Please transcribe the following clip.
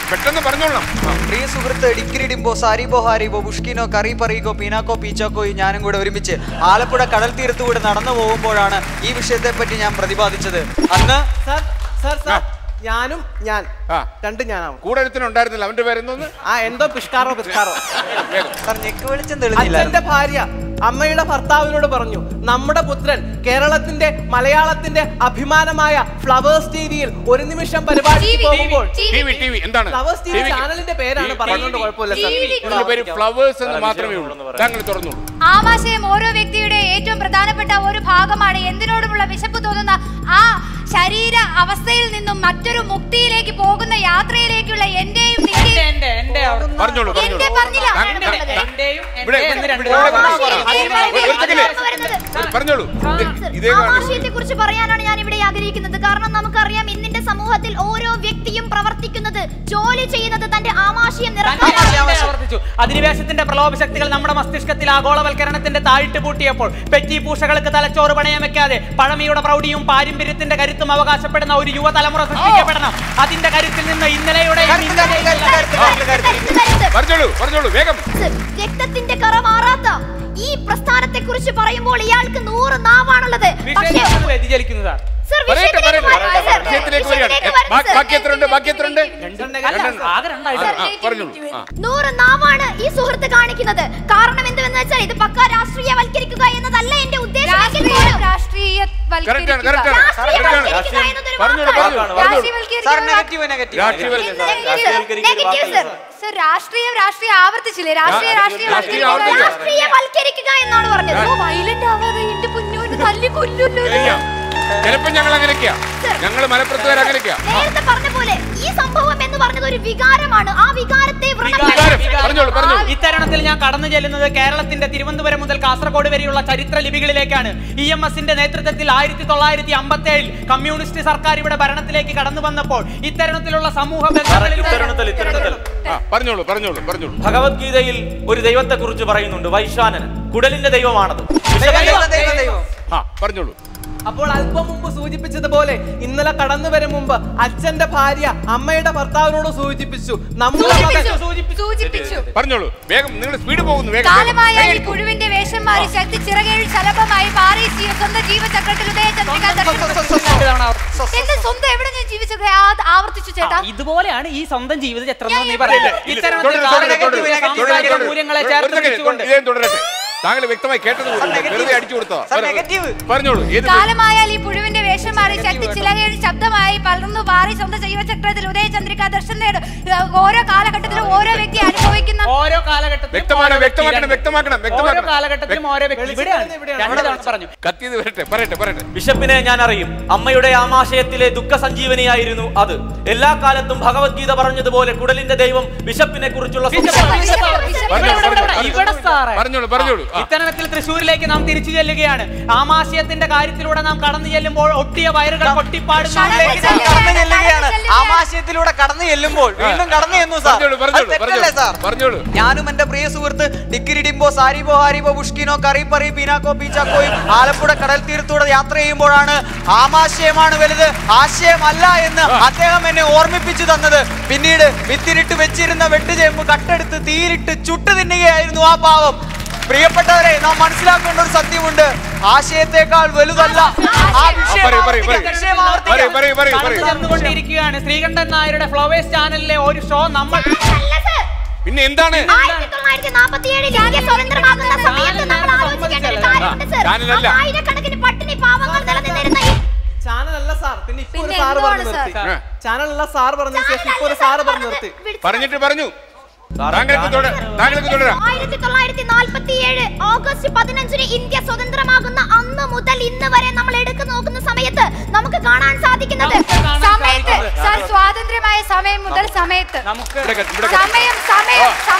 പെട്ടെന്ന് പറഞ്ഞോളാം. പ്രിയ സുഹൃത്ത് ഡിക്കിരിടിമ്പോ സാരിബോ ഹാരിബോ ബുഷ്കിനോ കറി പറീകോ പീനാക്കോ പീച്ചാക്കോയും ഞാനും കൂടെ ഒരുമിച്ച് ആലപ്പുഴ കടൽ തീരത്തുകൂടെ നടന്നു പോകുമ്പോഴാണ് ഈ വിഷയത്തെ പറ്റി ഞാൻ പ്രതിപാദിച്ചത്. അന്ന് ഞാനും ഞാൻ രണ്ടും ഞാനാവും. കൂടെ ഒരുത്തനുണ്ടായിരുന്നില്ല, അവന്റെ പേരെന്തോന്ന്? എന്തോ പിഷ്കാറോ സാർ ഞെക്ക് വെളിച്ചം തെളിഞ്ഞില്ല. അച്ഛന്റെ ഭാര്യ അമ്മയുടെ ഭർത്താവിനോട് പറഞ്ഞു, നമ്മുടെ പുത്രൻ കേരളത്തിന്റെ മലയാളത്തിന്റെ അഭിമാനമായ ഫ്ലവേഴ്സ് ടിവിയിൽ ഒരു നിമിഷം പരിപാടി പോകുമ്പോൾ ഫ്ലവേഴ്സ് ടിവി ചാനലിന്റെ പേരാണ് പറഞ്ഞുകൊണ്ട് കുഴപ്പമില്ല. ഫ്ലവേഴ്സ് എന്ന് മാത്രമേ ഉള്ളൂ. താങ്കൾ തുറന്നുള്ളൂ. ആമാശയം ഓരോ വ്യക്തിയുടെ ഏറ്റവും പ്രധാനപ്പെട്ട ഒരു ഭാഗമാണ്. എന്തിനോടുമുള്ള വിശപ്പ് തോന്നുന്ന ആ ശരീര അവസ്ഥയിൽ നിന്നും മറ്റൊരു മുക്തിയിലേക്ക് പോകുന്ന യാത്രയിലേക്കുള്ള എന്റെയും ആമാശയത്തെ കുറിച്ച് പറയാനാണ് ഞാൻ ഇവിടെ ആഗ്രഹിക്കുന്നത്. കാരണം നമുക്കറിയാം ഇന്നിന്റെ സമൂഹത്തിൽ ഓരോ വ്യക്തിയും പ്രവർത്തിക്കുന്നത്, ജോലി ചെയ്യുന്നത് തന്റെ ആമാശയം നിറവേറ്റാൻ. അധിനിവേശത്തിന്റെ പ്രലോഭ ശക്തികൾ നമ്മുടെ മസ്തിഷ്കത്തിൽ ആഗോളവൽക്കരണത്തിന്റെ താഴിട്ട് പൂട്ടിയപ്പോൾ പെറ്റി പൂഷകൾക്ക് തലച്ചോറ് പണയം വെക്കാതെ പഴമയുടെ പ്രൗഢിയും പാരമ്പര്യത്തിന്റെ കരുത്തും അവകാശപ്പെടുന്ന ഒരു യുവതലമുറ സൃഷ്ടിക്കപ്പെടണം. അതിന്റെ കരുത്തിൽ നിന്ന് ഇന്നലെയുടെ രക്തത്തിന്റെ കറ മാറാത്ത ഈ പ്രസ്ഥാനത്തെ കുറിച്ച് പറയുമ്പോൾ ഇയാൾക്ക് 100 നാവാണുള്ളത്. വ്യതിചലിക്കുന്നതാണ്. 100 നാവാണ് ഈ സുഹൃത്ത് കാണിക്കുന്നത്. കാരണം എന്തെന്ന് വെച്ചാൽ ഇത് പക്ക രാഷ്ട്രീയവൽക്കരിക്കുക എന്നതല്ല എന്റെ ഉദ്ദേശം. രാഷ്ട്രീയം ആവർത്തിച്ചില്ലേ? രാഷ്ട്രീയവൽക്കരിക്കുക എന്നാണ് പറഞ്ഞത്. വയലന്റ് ആവാതെ എന്റെ പൊന്നോന് തല്ലി കൊല്ലുന്നു. ചിലപ്പോ ഞങ്ങൾ അങ്ങനെയൊക്കെയാ, ഞങ്ങൾ മലപ്പുറത്തുകാർ അങ്ങനെയൊക്കെയാ. നേരത്തെ പറഞ്ഞ പോലെ ഈ സംഭവം എന്ന് പറഞ്ഞത് ഒരു വികാരമാണ്. ആ വികാരത്തെ ഇത്തരണത്തിൽ ഞാൻ കടന്നു ചെല്ലുന്നത് കേരളത്തിന്റെ തിരുവനന്തപുരം മുതൽ കാസർഗോഡ് വരെയുള്ള ചരിത്ര ലിപികളിലേക്കാണ്. EMSന്റെ നേതൃത്വത്തിൽ 1957 കമ്മ്യൂണിസ്റ്റ് സർക്കാർ ഇവിടെ ഭരണത്തിലേക്ക് കടന്നു വന്നപ്പോൾ ഇത്തരണത്തിലുള്ള സമൂഹ ഭഗവത്ഗീതയിൽ ഒരു ദൈവത്തെ കുറിച്ച് പറയുന്നുണ്ട്, വൈശ്വാനൻ, കുടലിന്റെ ദൈവമാണത്. പറഞ്ഞോളൂ. അപ്പോൾ അല്പം മുമ്പ് സൂചിപ്പിച്ചതുപോലെ ഇന്നലെ കടന്നു വരും മുമ്പ് അച്ഛന്റെ ഭാര്യ അമ്മയുടെ ഭർത്താവിനോട് സൂചിപ്പിച്ചു. പറഞ്ഞോളൂ, വേഗം, നിങ്ങൾ സ്പീഡ് പോകുന്നു. കാലമായാൽ പുഴുവിന്റെ വേഷം മാറി ശക്തി ചിറകേഴ് ശലഭമായി പാറി സ്വന്തം ജീവചക്രത്തിൽ സ്വന്തം എവിടെ ഞാൻ ജീവിച്ചത് ആവർത്തിച്ചു ചേട്ടാ. ഇതുപോലെയാണ് ഈ സ്വന്തം ജീവിത ചക്രം എന്ന് പറയുന്നത്. ഇത്തരത്തിലുള്ള മൂല്യങ്ങളെ ചേർത്ത് വെച്ചുകൊണ്ട് താങ്കൾ വ്യക്തമായി കേട്ടത് വെറുതെ അടിച്ചു കൊടുത്തോ? പറഞ്ഞോളൂ. കാലമായാൽ ഈ പുഴുവിന്റെ വേഷം മാറി ശക്തി ചിലകേഴ് ശബ്ദമായി പലർന്നു പാറി സ്വന്തം ജീവചക്രത്തിൽ ഉദയചന്ദ്രിക ദർശനം നേടും. ഓരോ കാലഘട്ടത്തിലും ഓരോ വ്യക്തി അനുഭവിക്കുന്ന ഓരോ കാലഘട്ടത്തിലും ബിഷപ്പിനെ ഞാൻ അറിയും. അമ്മയുടെ ആമാശയത്തിലെ ദുഃഖ സഞ്ജീവനിയായിരുന്നു അത്. എല്ലാ കാലത്തും ഭഗവത്ഗീത പറഞ്ഞതുപോലെ കുടലിന്റെ ദൈവം ബിഷപ്പിനെ കുറിച്ചുള്ള ഇത്തരത്തിൽ തൃശ്ശൂരിലേക്ക് നാം തിരിച്ചു ചെല്ലുകയാണ്. ആമാശയത്തിന്റെ കാര്യത്തിലൂടെ നാം കടന്നു ചെല്ലുമ്പോൾ ഒട്ടിയ വയറുകൾ പൊട്ടിപ്പാടുന്നു. ആമാശയത്തിലൂടെ കടന്നു ചെല്ലുമ്പോൾ വീണ്ടും കടന്നു ചെന്നു സാർ. ഞാനും എന്റെ പ്രിയ സുഹൃത്ത് ഡിക്കിരിടിമ്പോ സാരിബോ ഹാരിബോ ബുഷ്കിനോ കറി പറീ പീനാക്കോ പീച്ചാക്കോയും ആലപ്പുഴ കടൽ തീരത്തൂടെ യാത്ര ചെയ്യുമ്പോഴാണ് ആമാശയമാണ് വലുത്, ആശയമല്ല എന്ന് അദ്ദേഹം എന്നെ ഓർമ്മിപ്പിച്ചു തന്നത്. പിന്നീട് വിത്തിരിട്ട് വെച്ചിരുന്ന വെട്ടുചേമ്പ് കട്ടെടുത്ത് തീയിലിട്ട് ചുട്ടു തിന്നുകയായിരുന്നു ആ പാവം. പ്രിയപ്പെട്ടവരെ, നാം മനസ്സിലാക്കേണ്ട ഒരു സത്യമുണ്ട്, ആശയത്തെക്കാൾ വലുതല്ല ആ വിഷയം. ശ്രീകണ്ഠൻ നായരുടെ ഫ്ലവേഴ്സ് ചാനലിലെ ഒരു ഷോ നമ്മൾ പിന്നെ എന്താണ് 1947 സ്വതന്ത്രമാകുന്ന സമയത്ത് നമ്മൾ ആലോചിക്കേണ്ട ഒരു കാര്യമുണ്ട് സർ. ആയിരക്കണക്കിന് പട്ടിണി പാവങ്ങൾ നിലനിന്നിരുന്ന ചാനലല്ല സാർ. പിന്നെ ഇപ്പോൾ ഒരു സാർ പറഞ്ഞു നിർത്തി. ചാനലല്ല സാർ പറഞ്ഞു ശേഷം ഇപ്പോൾ ഒരു സാർ പറഞ്ഞു നിർത്തി. പറഞ്ഞു 1947 ഓഗസ്റ്റ് 15 ഇന്ത്യ സ്വതന്ത്രമാകുന്ന അന്ന് മുതൽ ഇന്ന് വരെ നമ്മൾ എടുത്തു നോക്കുന്ന സമയത്ത് നമുക്ക് കാണാൻ സാധിക്കുന്നത് സ്വാതന്ത്ര്യമായ സമയം മുതൽ സമയത്ത് സമയം